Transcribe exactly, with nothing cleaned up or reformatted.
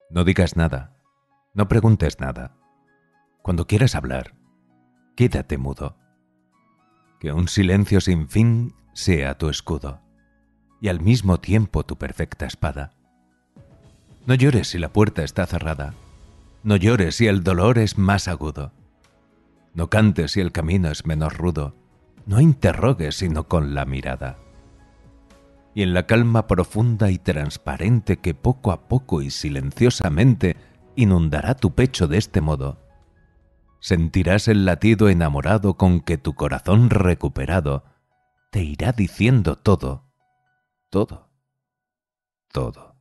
No digas nada, no preguntes nada. Cuando quieras hablar, quédate mudo. Que un silencio sin fin sea tu escudo, y al mismo tiempo tu perfecta espada. No llores si la puerta está cerrada, no llores si el dolor es más agudo. No cantes si el camino es menos rudo, no interrogues sino con la mirada. Y en la calma profunda y transparente que poco a poco y silenciosamente inundará tu pecho de este modo, sentirás el latido enamorado con que tu corazón recuperado te irá diciendo todo, todo, todo.